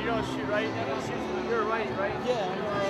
you don't shoot right. You're right, right? Yeah.